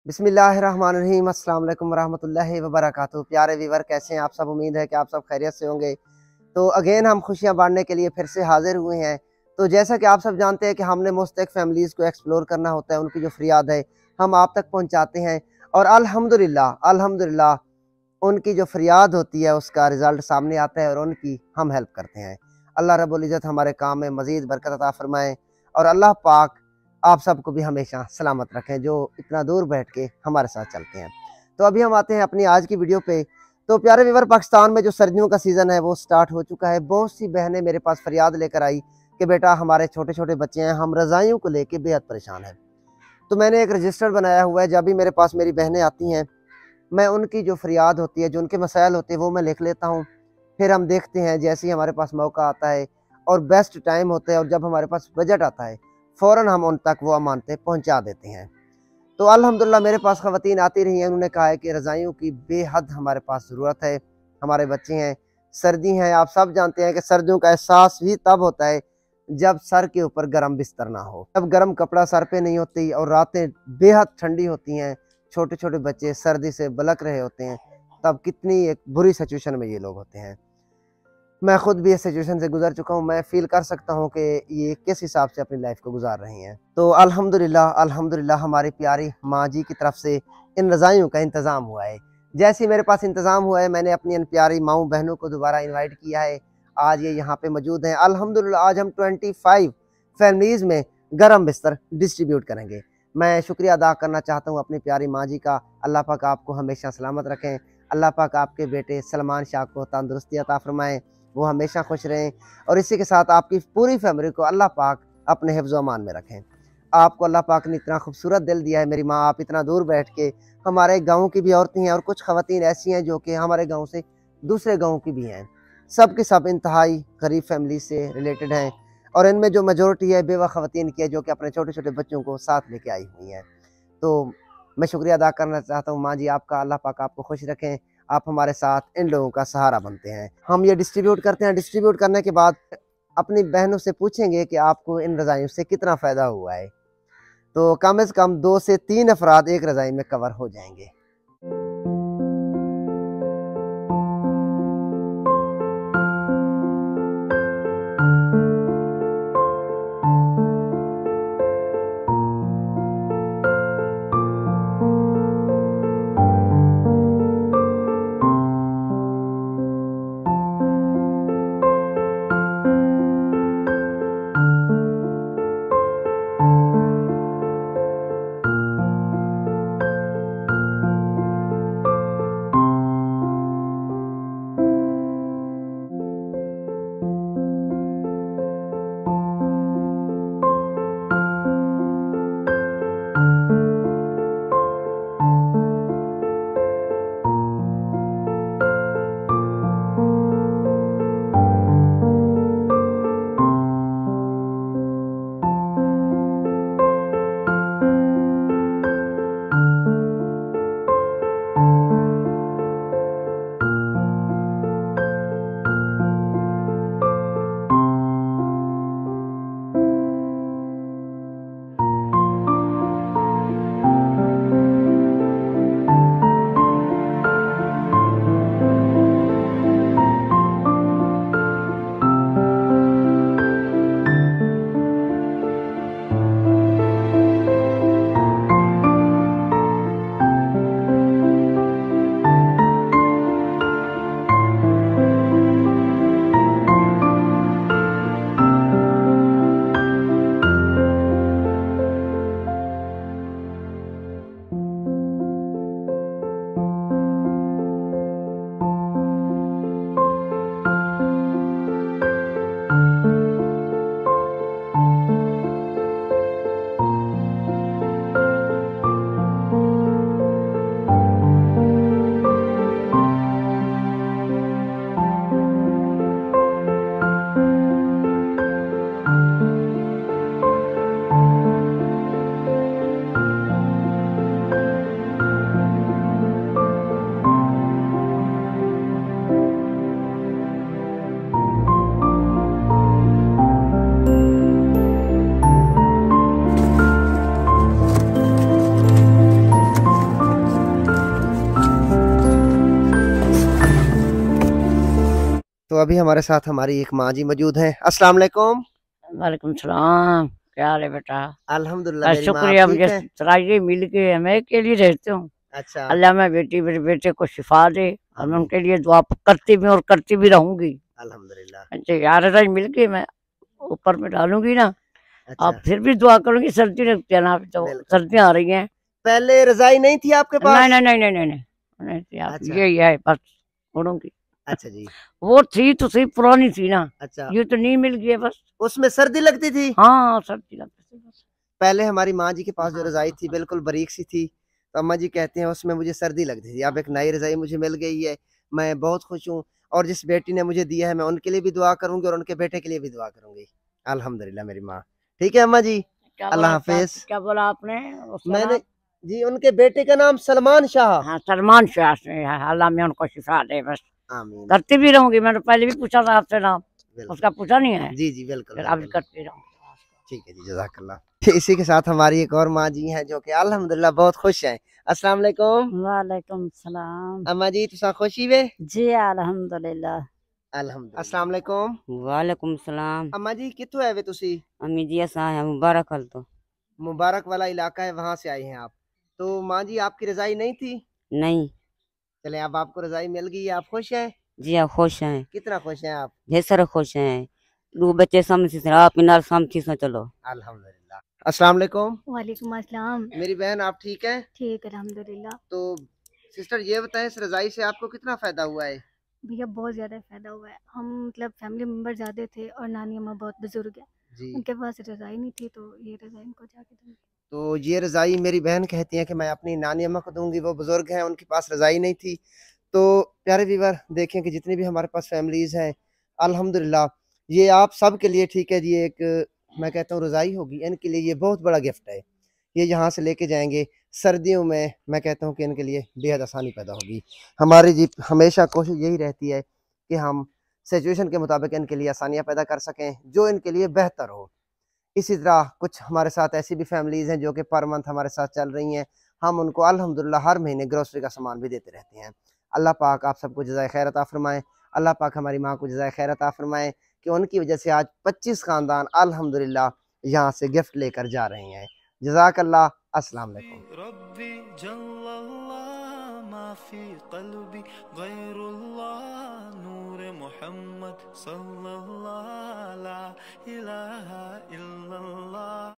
बिस्मिल्लाहिर्रहमानिर्रहीम अस्सलाम वालेकुम रहमतुल्लाहि व बरकातहू। प्यारे व्यूवर, कैसे हैं आप सब? उम्मीद है कि आप सब खैरियत से होंगे। तो अगेन हम खुशियां बांटने के लिए फिर से हाजिर हुए हैं। तो जैसा कि आप सब जानते हैं कि हमने मुस्तक फैमिलीज़ को एक्सप्लोर करना होता है, उनकी जो फरियाद है हम आप तक पहुंचाते हैं और अल्हम्दुलिल्लाह अल्हम्दुलिल्लाह उनकी जो फरियाद होती है उसका रिज़ल्ट सामने आता है और उनकी हम हेल्प करते हैं। अल्लाह रब्बुल इज़्ज़त हमारे काम में मज़ीद बरकत अता फ़रमाएँ और अल्लाह पाक आप सबको भी हमेशा सलामत रखें जो इतना दूर बैठ के हमारे साथ चलते हैं। तो अभी हम आते हैं अपनी आज की वीडियो पे। तो प्यारे व्यूअर, पाकिस्तान में जो सर्दियों का सीज़न है वो स्टार्ट हो चुका है। बहुत सी बहनें मेरे पास फरियाद लेकर आई कि बेटा हमारे छोटे छोटे बच्चे हैं, हम रज़ाइयों को लेके बेहद परेशान हैं। तो मैंने एक रजिस्टर बनाया हुआ है। जब भी मेरे पास मेरी बहनें आती हैं, मैं उनकी जो फरियाद होती है, जो उनके मसाइल होते हैं वो मैं लिख लेता हूँ। फिर हम देखते हैं, जैसे ही हमारे पास मौका आता है और बेस्ट टाइम होता है और जब हमारे पास बजट आता है, फ़ौरन हम उन तक वो अमानतें पहुँचा देते हैं। तो अल्हम्दुलिल्लाह मेरे पास ख़वातीन आती रही हैं, उन्होंने कहा है कि रज़ाइयों की बेहद हमारे पास ज़रूरत है, हमारे बच्चे हैं, सर्दी है, आप सब जानते हैं कि सर्दियों का एहसास भी तब होता है जब सर के ऊपर गर्म बिस्तर ना हो, जब गर्म कपड़ा सर पे नहीं होती और रातें बेहद ठंडी होती हैं, छोटे छोटे बच्चे सर्दी से बलक रहे होते हैं, तब कितनी एक बुरी सिचुएशन में ये लोग होते हैं। मैं खुद भी इस सिचुएशन से गुजर चुका हूँ। मैं फ़ील कर सकता हूँ कि ये किस हिसाब से अपनी लाइफ को गुजार रही हैं। तो अल्हम्दुलिल्लाह अल्हम्दुलिल्लाह हमारी प्यारी माँ जी की तरफ से इन रज़ाइयों का इंतज़ाम हुआ है। जैसे ही मेरे पास इंतज़ाम हुआ है, मैंने अपनी इन प्यारी माँओं बहनों को दोबारा इनवाइट किया है। आज ये यहाँ पे मौजूद हैं। अल्हम्दुलिल्लाह आज हम 25 फैमिलीज़ में गरम बिस्तर डिस्ट्रीब्यूट करेंगे। मैं शुक्रिया अदा करना चाहता हूँ अपनी प्यारी माँ जी का। अल्लाह पाक आपको हमेशा सलामत रखें। अल्लाह पाक आपके बेटे सलमान शाह को तंदुरुस्ती अता फ़रमाएँ, वो हमेशा खुश रहें और इसी के साथ आपकी पूरी फैमिली को अल्लाह पाक अपने हिफ्ज़ व अमान में रखें। आपको अल्लाह पाक ने इतना खूबसूरत दिल दिया है मेरी माँ, आप इतना दूर बैठ के, हमारे गाँव की भी औरतें हैं और कुछ ख़वातीन ऐसी हैं जो कि हमारे गाँव से दूसरे गाँव की भी हैं। सब के सब इंतहाई गरीब फैमिली से रिलेटेड हैं और इनमें जो मेजॉरिटी है बेवा ख़वातीन की है जो कि अपने छोटे छोटे बच्चों को साथ लेके आई हुई हैं। तो मैं शुक्रिया अदा करना चाहता हूँ माँ जी आपका। अल्लाह पाक आपको खुश रखें। आप हमारे साथ इन लोगों का सहारा बनते हैं। हम ये डिस्ट्रीब्यूट करते हैं। डिस्ट्रीब्यूट करने के बाद अपनी बहनों से पूछेंगे कि आपको इन रज़ाइयों से कितना फ़ायदा हुआ है। तो कम से कम 2 से 3 अफराद एक रज़ाई में कवर हो जाएंगे। तो अभी हमारे साथ हमारी एक माँ जी मौजूद हैं। अस्सलाम वालेकुम। वालेकुम सलाम। क्या हाल है बेटा? अल्हम्दुलिल्लाह, मेरी माँ आप शुक्रिया, ठीक मुझे है? सराइए मिल गए। मैं अकेली रहती हूँ। अच्छा। अल्लाह मैं बेटी मेरे बेटे को शिफा दे और मैं आमीन। उनके लिए दुआ करती भी और करती भी रहूंगी। अल्हम्दुलिल्लाह। अच्छा यार, रजाई मिल गई, मैं ऊपर में डालूंगी ना। अच्छा। आप फिर भी दुआ करूंगी, सर्दी लगती है ना, अभी तो बिल्कुल। सर्दियाँ आ रही हैं। पहले रजाई नहीं थी आपके नहीं पास? नहीं नहीं नहीं नहीं नहीं नहीं थी, आप अच्छा। ये है बस छोड़ूंगी। अच्छा जी। वो थी तो सही, पुरानी थी ना। अच्छा। ये तो नहीं मिल गई है बस। उसमें सर्दी लगती थी? हाँ, सर्दी लगती थी बस। पहले हमारी माँ जी के पास जो हाँ रजाई हाँ थी हाँ। बिल्कुल बारीक सी थी, तो अम्मा जी कहते हैं उसमें मुझे सर्दी लगती थी। अब एक नई रजाई मुझे मिल गई है, मैं बहुत खुश हूँ। और जिस बेटी ने मुझे दिया है मैं उनके लिए भी दुआ करूंगी और उनके बेटे के लिए भी दुआ करूंगी। अल्हम्दुलिल्लाह मेरी माँ। ठीक है अम्मा जी। क्या अल्लाह बोला? हाफिज। क्या बोला आपने? उसका मैंने नाम? जी उनके बेटे का नाम सलमान शाह। हाँ, सलमान शाह से है। अल्लाह में उनको शिफा दे बस। आमीन। करती भी रहूंगी, मैंने पहले भी पूछा था आपसे नाम। बिल्कुल। उसका पूछा नहीं है? जी जी बिल्कुल फिर अभी बिल्कुल। करती रहूंगी। ठीक है जी, जज़ाकल्लाह। इसी के साथ हमारी एक और माँ जी हैं जो कि अल्हम्दुलिल्लाह बहुत खुश हैं। अस्सलाम वालेकुम। वालेकुम सलाम। अम्मा जी तुसा खुशी वे? जी अल्हम्दुलिल्लाह। अल्हम्दुलिल्लाह। अस्सलाम वालेकुम। वालेकुम सलाम। अम्मा जी कित्थों आए वे तुसी? अम्मी जी असा है मुबारक हल तो मुबारक वाला इलाका है, वहां से आए हैं आप। तो माँ जी आपकी रजाई नहीं थी? नहीं। चले अब आपको रजाई मिल गई है, आप खुश हैं? जी हाँ खुश हैं। कितना खुश हैं आप? ढेर सारे खुश हैं। दो बच्चे समझी से आप इनार समझी से चलो। अल्हम्दुलिल्लाह। अस्सलाम वालेकुम। वालेकुम अस्सलाम। मेरी बहन आप ठीक है? ठीक है अल्हम्दुलिल्लाह। तो सिस्टर ये बताएं इस रजाई से आपको कितना फायदा हुआ है? भैया बहुत ज़्यादा फ़ायदा हुआ है। हम मतलब फैमिली मेम्बर ज़्यादा थे और नानी अम्मा बहुत बुज़ुर्ग हैं। जी। उनके पास रज़ाई नहीं थी तो ये रज़ाई इनको जाके दूँगी। तो ये रज़ाई मेरी बहन कहती है कि मैं अपनी नानी अम्मा को दूँगी, वो बुज़ुर्ग हैं, उनके पास रज़ाई नहीं थी। तो प्यारे व्यूअर देखें कि जितनी भी हमारे पास फैमिलीज़ हैं, अल्हम्दुलिल्लाह ये आप सब के लिए ठीक है जी, एक मैं कहता हूँ रज़ाई होगी, इनके लिए ये बहुत बड़ा गिफ्ट है। ये यहाँ से लेके जाएँगे, सर्दियों में मैं कहता हूँ कि इनके लिए बेहद आसानी पैदा होगी। हमारी जी हमेशा कोशिश यही रहती है कि हम सिचुएशन के मुताबिक इनके लिए आसानियाँ पैदा कर सकें, जो इनके लिए बेहतर हो। इसी तरह कुछ हमारे साथ ऐसी भी फैमिलीज़ हैं जो कि पर मंथ हमारे साथ चल रही हैं। हम उनको अल्हम्दुलिल्लाह हर महीने ग्रोसरी का सामान भी देते रहते हैं। अल्लाह पाक आप सबको जज़ाए खैर अता फ़रमाए। अल्लाह पाक हमारी माँ को जज़ाए खैर अता फ़रमाए कि उनकी वजह से आज 25 ख़ानदान अल्हम्दुलिल्लाह यहाँ से गिफ्ट लेकर जा रहे हैं। जज़ाकल्लाह। अस्सलाम वालेकुम।